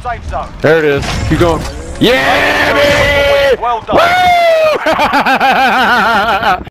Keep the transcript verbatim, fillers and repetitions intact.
safe zone. There it is. Keep going. Yeah, baby! Well done. Woo!